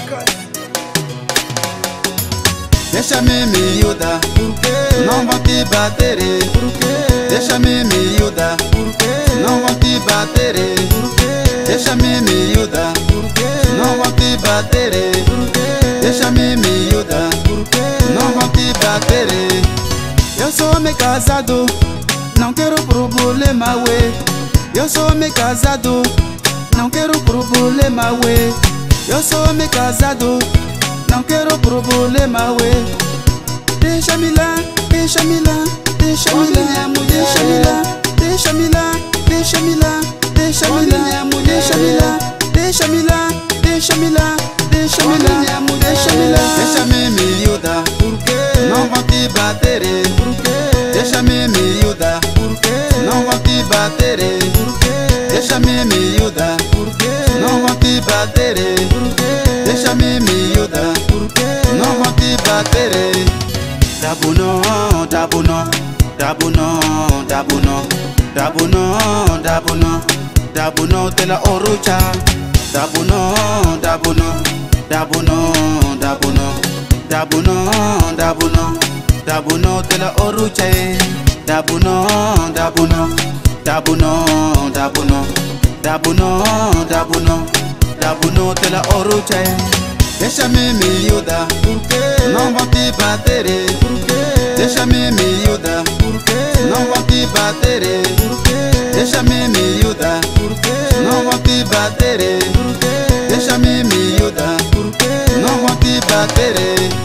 Deixa-me miúda, não vão te bater. Deixa-me miúda, não vão te bater. Deixa-me miúda, não vão te bater. Deixa-me miúda, não vão te bater. Eu sou homem casado, não quero problema, ué. Eu sou homem casado, não quero problema, ué. Eu sou homem casado, não quero problema, ué. Deixa-me lá, deixa-me lá, deixa-me lá, deixa-me lá, deixa-me lá, deixa-me lá, deixa-me lá, deixa-me lá, deixa-me lá, deixa-me lá, deixa-me lá, deixa-me lá. Deixa-me miúda, não vão te bater. Deixa-me miúda, não vão te bater. Deixa-me miúda, não vão te bater. Deixa-me miúda, não vão te bater. Dabuno, dabuno, dabuno, dabuno, dabuno, dabuno, dabuno de la orucha. Dabuno, dabuno, dabuno, dabuno, dabuno, dabuno, dabuno de la orucha. Dabuno, dabuno, dabuno, dabuno, dabuno, dabuno, dabuno de la orucha. Deixa-me miúda, não vão te bater. Deixa-me miúda, não vão te bater. Deixa-me miúda, não vão te bater. Deixa-me miúda, não vão te bater.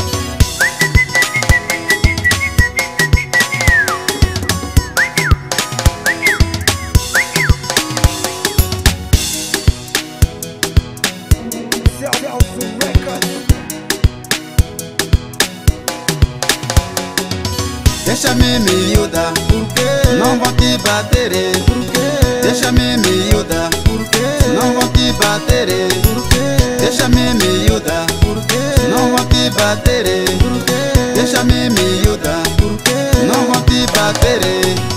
Deixa-me miúda, não vão te bater. Deixa-me miúda, não vão te bater. Deixa-me miúda, não vão te bater. Deixa-me miúda, não vão te bater.